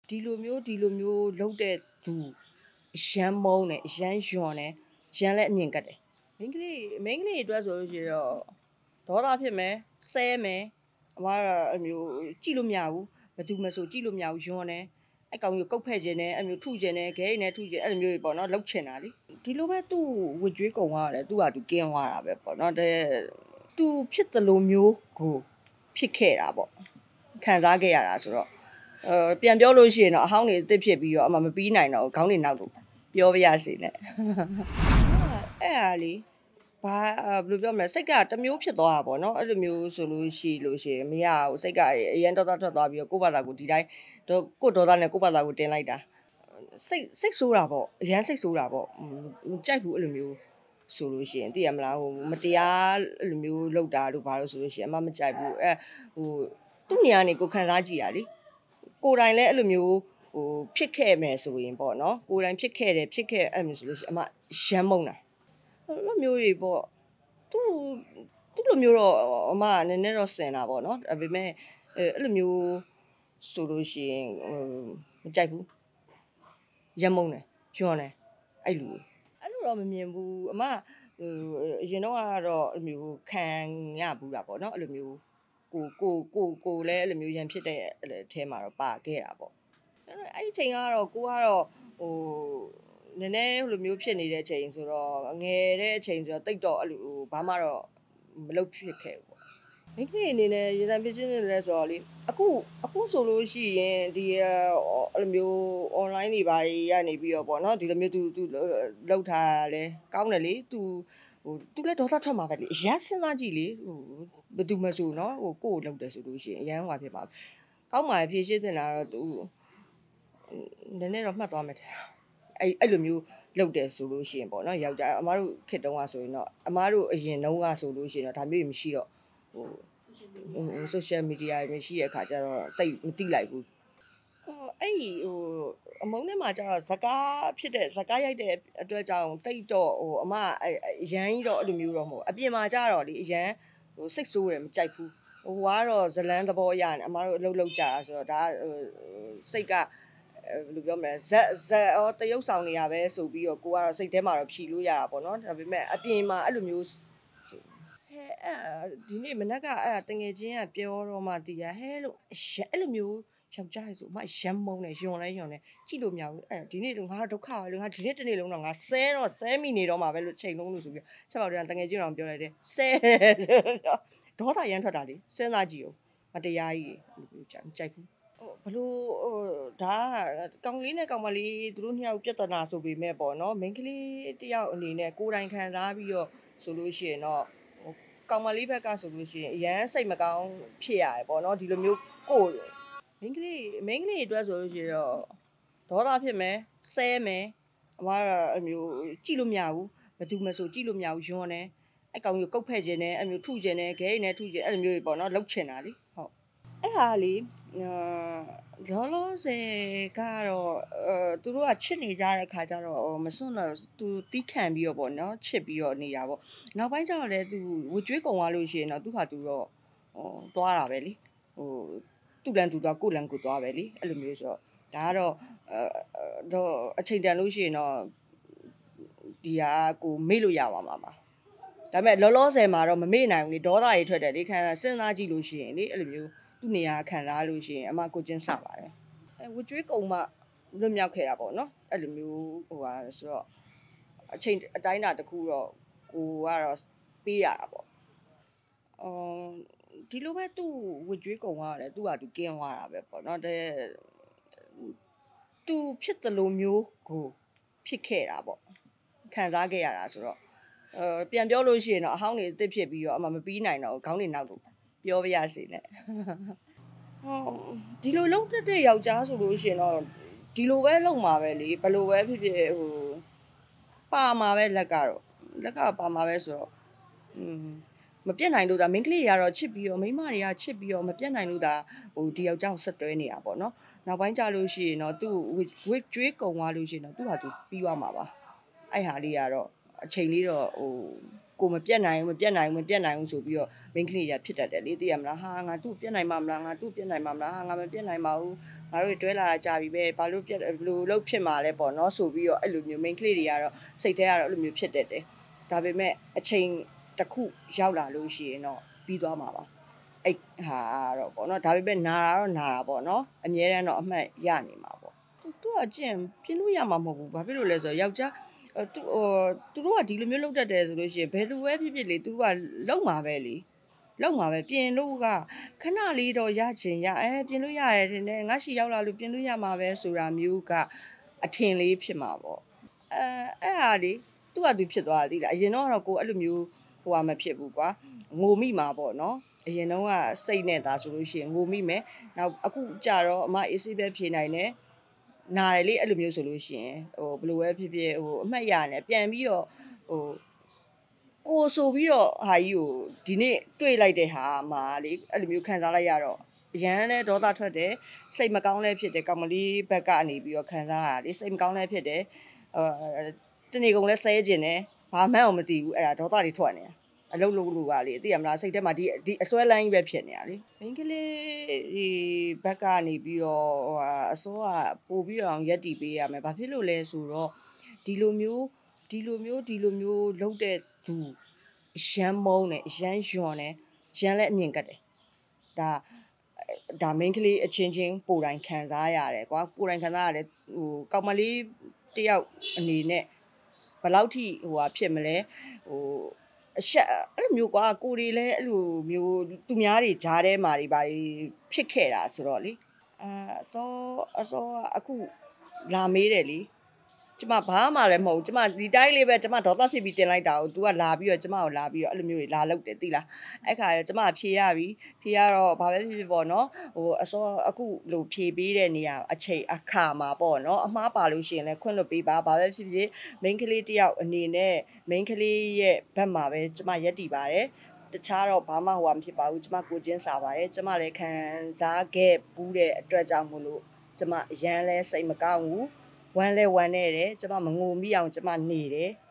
ဒီလိုမျိုးလုပ်တဲ့သူရမ်းမုန်းတယ်ရမ်းယွန်တယ်ရမ်းလည်းအမြင်ကတ်တယ်မိန်းကလေးအတွက်ဆိုလို့ရှိတော့ဒေါသဖြစ်မယ်ဆဲမယ်အမကတော့အမျိုးကြည့်လို့မရဘူးဘယ်သူမှဆိုကြည့်လို့မရဘူးယွန်တယ်အဲ့ကောင်ကြီးကုတ်ဖက်ခြင်းနဲ့အမျိုးထုခြင်းနဲ့ခဲနဲ့ထုခြင်းအဲ့လိုမျိုးတွေပေါ့နော်လှုပ်ချင်တာလေဒီလိုပဲသူ့ဝကြွေးကုံသွားတယ်သူ့ဟာသူကင်းသွားတာပဲပေါ့နော်တဲ့သူဖြစ်တယ်လို့မျိုးကိုဖြစ်ခဲ့တာပေါ့ခံစားခဲ့ရတာဆိုတော့ပြန်ပြောလို့ရှိရင်တော့အဟောင်းတွေအစ်စ်ဖြစ်ပြီးတော့အမှမပြီးနိုင်တော့ခေါင်းတွေနောက်လို့ပြောပြရစီနဲ့အဲ့ဟာလေဘာဘယ်လိုပြောမလဲစိတ်ကတမျိုးဖြစ်သွားတာပေါ့နော်အဲ့လိုမျိုးဆိုလို့ရှိရင်မရဘူးစိတ်ကအရန်ဒေါသထွက်သွားပြီးတော့ကိုယ့်ဘာသာကိုဒီတိုင်းကိုယ့်ဒေါသနဲ့ကိုယ့်ဘာသာကိုတင်လိုက်တာစိတ်ဆိုးတာပေါ့အရန်စိတ်ဆိုးတာပေါ့မကြိုက်ဘူးအဲ့လိုမျိုးဆိုလို့ရှိရင်သိရမလားဟိုမတရားအဲ့လိုမျိုးလုပ်တာတို့ဘာလို့ဆိုလို့ရှိရင်အမမကြိုက်ဘူးသူ့နေရာနေကိုခံစားကြည့်ရလေကိုယ်တိုင်လည်းအဲ့လိုမျိုးဖြစ်ခဲ့မယ်ဆိုရင်ပေါ့နော်ကိုယ်တိုင်ဖြစ်ခဲ့အဲ့မျိုးဆိုလို့ရှိရင်အမရမ်းမုန်းတာအဲ့လိုမျိုးတွေပေါ့သူလိုမျိုးတော့အမကနည်းနည်းတော့စင်တာပေါ့နော်ဒါပေမဲ့အဲ့လိုမျိုးဆိုလို့ရှိရင်မကြိုက်ဘူးရမ်းမုန်းတယ်ယွန်းတယ်အဲ့လိုတော့မမြင်ဘူးအမအရင်တော့ကတော့အဲ့လိုမျိုးခံရဘူးတာပေါ့နော်အဲ့လိုမျိုးကိုလည်းအဲ့လိုမျိုးရန်ဖြစ်တဲ့အထဲမှာတော့ပါခဲ့တာပေါ့အဲ့ဒီချိန်ကတော့ကိုကတော့နည်းနည်းဟိုလိုမျိုးဖြစ်နေတဲ့အချိန်ဆိုတော့ငယ်တဲ့အချိန်ဆိုတော့တိတ်တော့အဲ့လိုဘာမှတော့မလုပ်ဖြစ်ခဲ့ဘူးပေါ့မိန်းကလေးအနေနဲ့ရေစံဖြစ်ချင်းနေလဲဆိုတော့လေအခုဆိုလို့ရှိရင်ဒီအဲ့လိုမျိုး online တွေဘာတွေကနေပြီးတော့ပေါ့နော်ဒီလိုမျိုးသူလောက်ထားလဲကောင်းတယ်လေသူလည်းဒေါသထွက်မှာပဲလေအရန်စဉ်းစားကြည့်လေဘယ်သူမှဆိုနော်ကိုယ့်ကိုလောက်တယ်ဆိုလို့ရှိရင်အရန်ဟွာဖြစ်ပါကောင်းပါဖြည့်ရှင်းတင်တာတော့သူနည်းနည်းတော့မှတ်သွားမယ်အဲ့လိုမျိုးလုပ်တယ်ဆိုလို့ရှိရင်ပေါ့နော်ယောက်ျားအမားတို့ခေတ်တုန်းကဆိုရင်တော့အမားတို့အရင်တုန်းကဆိုလို့ရှိရင်တော့ဒါမျိုးမရှိတော့social media မရှိတဲ့အခါကျတော့တိတ်မသိလိုက်ဘူးအဲ့အမုန်းထဲမှာကျတော့ဇကားရိုက်တဲ့အတွက်ကြောင့်တိတ်တော့အမအရန်ကြီးတော့အဲ့လိုမျိုးတော့မဟုတ်အပြင်မှာကျတော့လေအရန်စိတ်ဆိုးတယ်မကြိုက်ဘူးကတော့ဇလန်းသဘောရနေအမတို့အလုပ်လုပ်ကြတာဆိုတော့ဒါစိတ်ကဘယ်လိုပြောမလဲဇက်ရောတရုပ်ဆောင်နေရပဲဆိုပြီးတော့ကိုကတော့စိတ်ထဲမှာတော့ဖြီလို့ရတာပေါ့နော်ဒါပေမဲ့အပြင်မှာအဲ့လိုမျိုးဒီနေ့မနက်ကတငယ်ချင်းကပြောတော့မှတည်ရဟဲလို့အဲ့လိုမျိုးယောက်ျားရဆိုအမရမ်းမုန်းတယ်ယွန်လဲကြည့်လို့မရဘူးဒီနေ့တော့ငါဒုက္ခပဲလို့ငါဒီနေ့တစ်နေ့လုံးတော့ငါဆဲမိနေတော့မှာပဲလို့ချိန်လုံးလို့ဆိုပြီးချက်ပေါက်တန်းတငယ်ချင်းတော်ပြောလိုက်တယ်ဆဲဒေါသရမ်းထွက်တာလေစဉ်းစားကြည့်ဦးမတရားကြီးကြိုက်ဘူးဘလို့ဒါကောင်လေးနဲ့ကောင်မလေးသူတို့နှစ်ယောက်ပြဿနာဆိုပေမဲ့ပေါ့နော်မိန်းကလေးတယောက်အနေနဲ့ကိုယ်တိုင်ခံစားပြီးတော့ဆိုလို့ရှိရင်တော့ကောင်မလေးဘက်ကဆိုလို့ရှိရင်အရန်စိတ်မကောင်းဖြစ်ရတယ်ပေါ့နော်ဒီလိုမျိုးကိုမိန်းကလေးအတွက်ဆိုလို့ရှိရင်တော့ဒေါသဖြစ်မယ်ဆဲမယ်အမကတော့အမျိုးကြည့်လို့မရဘူးဘယ်သူမှဆိုကြည့်လို့မရဘူးယွန်းတယ်အဲ့ကောင်ကြီးကုတ်ဖက်ခြင်းနဲ့အမျိုးထုခြင်းနဲ့ခဲနဲ့ထုခြင်းအဲ့လိုမျိုးတွေပေါ့နော်လှုပ်ချင်တာလေဟုတ်အဲ့ဟာလေလောလောဆယ်ကတော့သူတို့ကချစ်နေကြတဲ့ခါကျတော့မစွန့်တော့သူတီးခံပြီးတော့ပေါ့နော်ချစ်ပြီးတော့နေတာပေါ့နောက်ပိုင်းကျတော့လေသူဝကြွေးကုံသွားလို့ရှိရင်တော့သူ့ဟာသူတော့သွားတာပဲလေသူ့လန်သူသွားကိုလန်ကိုသွားပဲလေအဲ့လိုမျိုးဆိုတော့ဒါကတော့အချိန်တန်လို့ရှိရင်တော့ဒီဟာကိုမေ့လို့ရပါမှာပါဒါပေမဲ့လောလောဆယ်မှာတော့မမေ့နိုင်ဘူးလေဒေါသတွေထွက်တယ်လေစဉ်းစားကြည့်လို့ရှိရင်လေအဲ့လိုမျိုးသူ့နေရာခံစားလို့ရှိရင်အမကိုချင်းစပါတယ်ဝကြွေးကုံမှလွတ်မြောက်ခဲ့တာပေါ့နော်အဲ့လိုမျိုးဆိုတော့အချိန်အတိုင်းအတာတစ်ခုတော့ကိုကတော့ပေးရတာပေါ့ဒီလိုပဲသူ့ဝကြွေးကုံရတယ်သူ့ဟာသူကင်းသွားတာပဲပေါ့နော်သူဖြစ်တယ်လို့မျိုးကိုဖြစ်ခဲ့တာပေါ့ခံစားခဲ့ရတာဆိုတော့ပြန်ပြောလို့ရှိရင်တော့အဟောင်းတွေအစ်စ်ဖြစ်ပြီးတော့အမှမပြီးနိုင်တော့ခေါင်းတွေနောက်လို့ပြောပြရစီနဲ့ဒီလိုလုံးတက်တဲ့ယောက်ျားဆိုလို့ရှိရင်တော့ဒီလိုပဲလုံမှာပဲလေဘယ်လိုပဲဖြစ်ဖြစ်ပါမှာပဲလက်ကပါမှာပဲဆိုတော့မပြတ်နိုင်လို့ဒါမိန်းကလေးတွေကတော့ချစ်ပြီးတော့မိန်းမတွေကချစ်ပြီးတော့မပြတ်နိုင်လို့ဒါဒီယောက်ျားကိုဆက်တွဲနေတာပေါ့နော်နောက်ပိုင်းကျလို့ရှိရင်တော့သူ့ဝစ်ကျွေးကုံသွားလို့ရှိရင်တော့သူ့ဟာသူပြီးသွားမှာပါအဲ့ဟာလေးကတော့အချိန်လေးတော့ကိုမပြတ်နိုင်ဘူးဆိုပြီးတော့မိန်းကလေးတွေကဖြစ်တတ်တယ်လေသိရမလားဟာငါသူ့ပြတ်နိုင်မှာမလားငါသူ့ပြတ်နိုင်မှာမလားဟာငါမပြတ်နိုင်ပါဘူးငါတို့တွဲလာတာကြာပြီပဲဘာလို့လုပ်ဖြစ်မှာလဲပေါ့နော်ဆိုပြီးတော့အဲ့လိုမျိုးမိန်းကလေးတွေကတော့စိတ်ထဲကတော့အဲ့လိုမျိုးဖြစ်တတ်တယ်ဒါပေမဲ့အချိန်တစ်ခုရောက်လာလို့ရှိရင်တော့ပြီးသွားမှာပါအဲ့ဟာတော့ပေါ့နော်ဒါပေမဲ့နာတာတော့နာတာပေါ့နော်အမြဲတမ်းတော့အမှတ်ရနေမှာပေါ့သူကအကျင့်ပြင်းလို့ရမှာမဟုတ်ဘူးဘာဖြစ်လို့လဲဆိုတော့ယောက်ျားသူတို့ကဒီလိုမျိုးလုပ်တတ်တယ်ဆိုလို့ရှိရင်ဘယ်လိုပဲဖြစ်ဖြစ်လေသူတို့ကလုံမှာပဲလေလုံမှာပဲပြင်လို့ကခဏလေးတော့ရချင်ရပြင်လို့ရတယ်တင်တယ်ငါရှိရောက်လာလို့ပြင်လို့ရမှာပဲဆိုတာမျိုးကအထင်လေးဖြစ်မှာပေါ့အဲ့ဟာလေသူ့ဟာသူဖြစ်သွားတာသိလားအရင်တော့ကိုအဲ့လိုမျိုးဟိုဟာမဖြစ်ဘူးကွာငိုမိမှာပေါ့နော်အရင်တော့ကစိတ်နဲ့သားဆိုလို့ရှိရင်ငိုမိမယ်နောက်အခုကြတော့အမအေးဆေးပဲဖြေနိုင်တယ်နားတယ်လေအဲ့လိုမျိုးဆိုလို့ရှိရင်ဘယ်လိုပဲဖြစ်ဖြစ်အမှတ်ရနေပြန်ပြီးတော့ကိုဆိုပြီးတော့ဟာကြီးကိုဒီနေ့တွေ့လိုက်တဲ့ဟာမှာလေအဲ့လိုမျိုးခံစားလိုက်ရတော့အရန်လဲဒေါသထွက်တယ်စိတ်မကောင်းလဲဖြစ်တယ်ကောင်မလေးဘက်ကနေပြီးတော့ခံစားရတာလေစိတ်မကောင်းလဲဖြစ်တယ်တနေ့ကုန်လဲဆဲကျင်တယ်ဘာမှန်းအောင်မသိဘူးအဲ့ဒါဒေါသတွေထွက်နေတာအလုပ်လုပ်လို့ကလေသိရမလားစိတ်ထဲမှာဒီအစွဲလန်းကြီးပဲဖြစ်နေတာလေမိန်းကလေးဒီဘက်ကနေပြီးတော့အစိုးကပို့ပြီးတော့ရက်တီပေးရမယ်ဘာဖြစ်လို့လဲဆိုတော့ဒီလိုမျိုးလုပ်တဲ့သူရမ်းမုန်းတယ်ရမ်းယွန်တယ်ရမ်းလည်းအမြင်ကတ်တယ်ဒါမိန်းကလေးအချင်းချင်းပိုတိုင်းခံစားရတယ်ကွာပိုတိုင်းခံစားရတယ်ကောင်မလေးတယောက်အနေနဲ့ဘယ်လောက်ထိဖြစ်မလဲအဆက်အဲ့လိုမျိုးကွာကိုတွေလည်းအဲ့လိုမျိုးသူများတွေဂျားထဲမှာတွေပါဖြစ်ခဲ့တာဆိုတော့လေအစောအခုလာမေးတယ်လေကျမဘာမှလည်းမဟုတ်ကျမဒီတိုင်းလေးပဲကျမဒေါသဖြစ်ပြီးတင်လိုက်တာကို तू ကလာပြီးတော့ကျမကိုလာပြီးတော့အဲ့လိုမျိုးတွေလာလုပ်တယ်သိလားအဲ့ခါကျမဖြေရပြီဖြေရတော့ဘာပဲဖြစ်ဖြစ်ပေါ့နော်အစောအခုလိုဖြေပေးတဲ့နေရာအချိန်အခါမှာပေါ့နော်အမှားပါလို့ရှိရင်လည်းခွင့်လွှတ်ပေးပါဘာပဲဖြစ်ဖြစ်မိန်းကလေးတယောက်အနေနဲ့မိန်းကလေးရဲ့ဘက်မှာပဲကျမရက်တည်ပါတယ်တခြားတော့ဘာမှမဖြစ်ပါဘူးကျမကိုချင်းစာပါတယ်ကျမလည်းခံစားခဲ့ပူးတဲ့အတွက်ကြောင့်မို့လို့ကျမရမ်းလဲစိတ်မကောင်းဘူးဝမ်းလဲဝမ်းနေတယ်ကျမမငိုမိအောင်ကျမနေတယ်